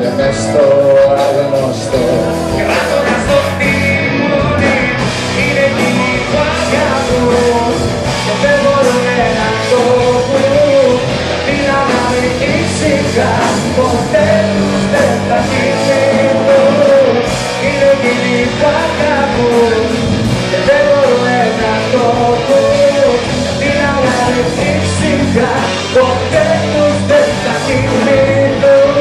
μες στο άγνωστο. Κράτονα στο τιμόνι, είναι εκείνοι που αγαπούν και δεν μπορούν να το πούν. Την αγάπη ήσυχα, ποτέ τους δεν θα θυμηθούν. Είναι εκείνοι που αγαπούν και δεν μπορούν να το πούν. Την αγάπη ήσυχα, ποτέ τους δεν θα θυμηθούν.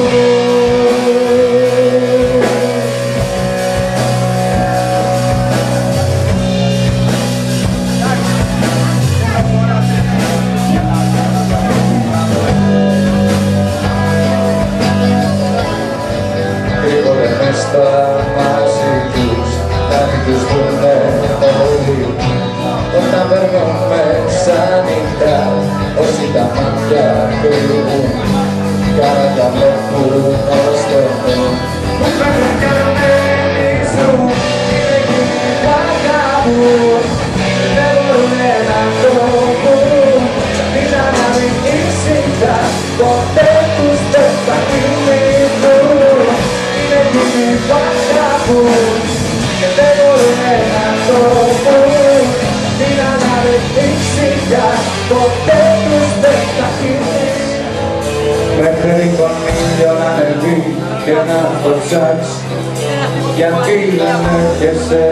Στα μάζι τους, να μην τους πούνε όλοι. Όταν περνούμε ξανυχτά, όσοι τα μάτια κρύβουν, κάνα τα βλέπουν ως Θεό. Που φεύγουν κι αρμένιζουν, είναι εκείνοι που αγαπούν και δεν μπορούν να το πούν. Την αγάπη ήσυχα, ποτέ τους δεν θα θυμηθούν. Είναι εκείνοι που αγαπούν και δεν μπορούν να το πούν. Την αγάπη ήσυχα, ποτέ τους δεν θα θυμηθούν. Μέχρι τον ήλιο να ανεβεί και να το ψάξει, γιατί δεν έρχεσαι,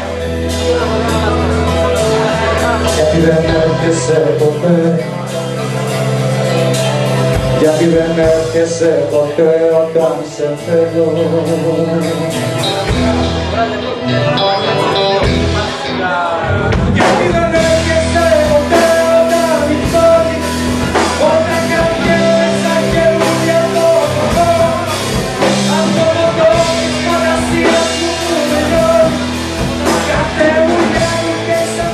γιατί δεν έρχεσαι ποτέ, γιατί δεν έρχεσαι ποτέ όταν σε θέλω. Γιατί δεν έρχεσαι ποτέ όταν νυχτώνεις, όταν καρδιές σαν καινούργια το χωμό. Αν το ρωτώνεις φαντασία σου τελειώνει, κάθε ουλιά μου και σαν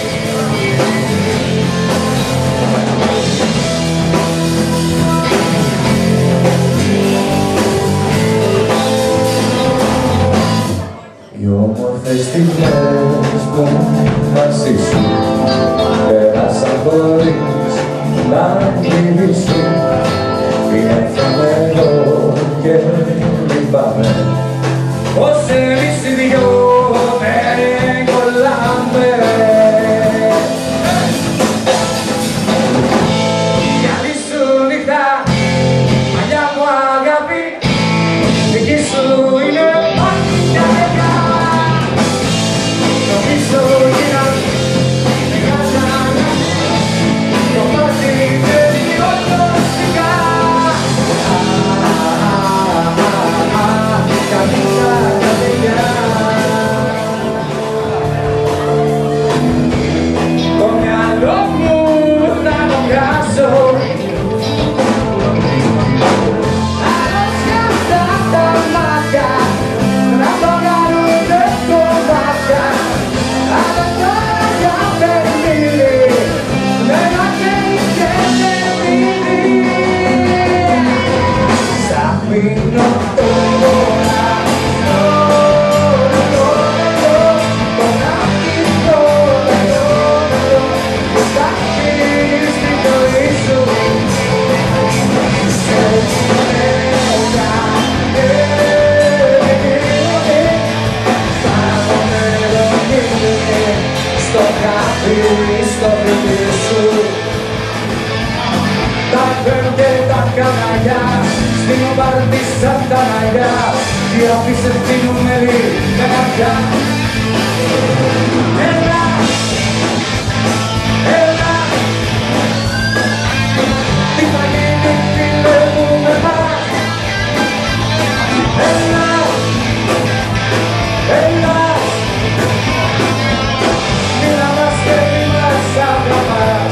Οι όμορφες στιγμές μου μαζί σου πέρασαν χωρίς να μιλήσουν. Έρθαμε εδώ και λυπάμαι πως εμείς οι δυο δεν κολλάμε. Γιατί σου νύχτα, μαλλιά μου αγάπη, δική σου είναι μάτια δεκά. Νομίζω γίνα, μεγάλα το μάτι τελειώνω σιγά. Καμία καρδιά, το μυαλό μου θα το βγάζω. Αρρώστια αυτά τα μάτια, να το κάνουνε κομμάτια. Αλλά τώρα για παιχνίδι, δεν ακέει και δεν μείνει. Σ' αφήνω τώρα, τον άκυρο λαιό, στα χείλη στη ζωή σου. Σε μέρα, στο χάπι, στο παιδί σου. Τα φέρνω και τα καναγιά, στην πάρτι σαν τα ναγιά. Τι αφήσεις πίνουμε με μάτια. Έλα, έλα, τι θα γίνει φίλε μου με μας. Έλα, έλα, μίλα μας και μη μας αγαπάς.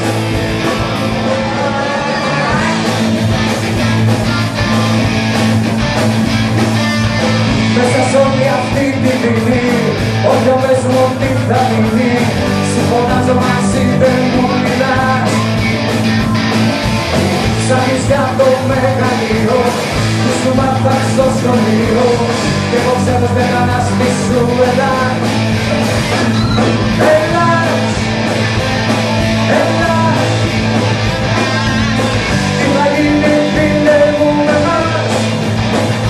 Μέσα σ' όλη αυτή τη στιγμή, όποιο πες μου τι θα μείνει. Σου φωνάζω μαζί δεν μου μιλάς. Ψάχνεις για το μεγαλείο που σου μάθα στο σχολείο. Κι εγώ ξέρω δεν αναστήσου ελάς. Ελάς, ελάς, τι θα γίνει φίλε μου με μας.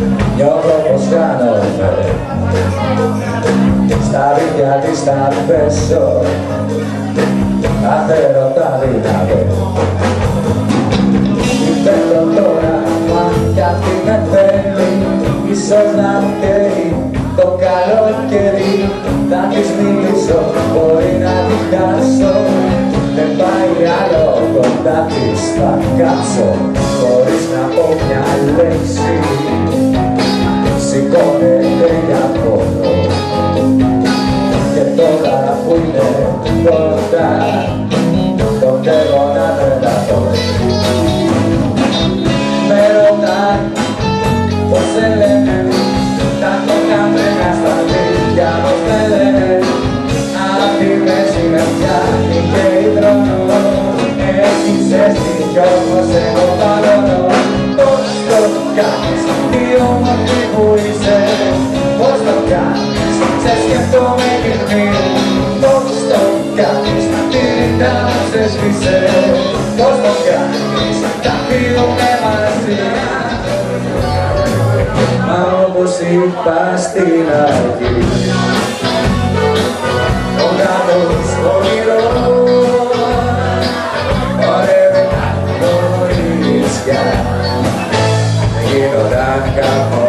Νιώθω πως χάνομαι στα βίδια της θα πέσω, κάθε ρωτά δυνατό. Θέλω τώρα, μα γιατί με θέλει, ίσως να φταίει το καλοκαίρι. Θα της μιλήσω, μπορεί να την χάσω, δεν πάει άλλο κοντά της θα κάτσω, χωρίς να πω μια λέξη. Σηκώνεται για πόνο και τώρα που είναι κοντά τον θέλω να τρελαθώ. Με ρωτάει πως σε λένε τα κοκκαμένα στα δίχτυα, πως με λένε απ' τη μέση με πιάνει και υδρώνω. Έχεις ζέστη κι όμως εγώ παλώνω. Πώς το κάνεις, τι όμορφη που είσαι, πώς το κάνεις, σε σκέφτομαι γυρνή. Πώς το κάνεις, τη νύχτα μου σε σβήσε, πώς το κάνεις, θα φύγουμε μαζί. Μα όπως είπα στην αρχή, ο γάμος όνειρος χορεύει κορίτσια, γίνονταν κάπως.